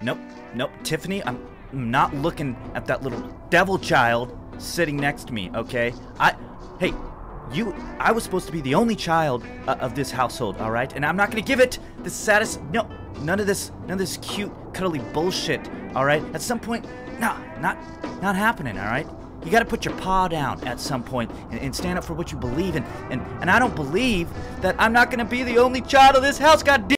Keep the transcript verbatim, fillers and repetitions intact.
nope, nope. Tiffany, I'm not looking at that little devil child sitting next to me, okay? I, hey, you, I was supposed to be the only child uh, of this household, all right? And I'm not gonna give it the saddest, no, none of this, none of this cute, cuddly bullshit, all right? At some point, no, not, not happening, all right? You gotta put your paw down at some point and, and stand up for what you believe in. And, and I don't believe that I'm not gonna be the only child of this house, god damn.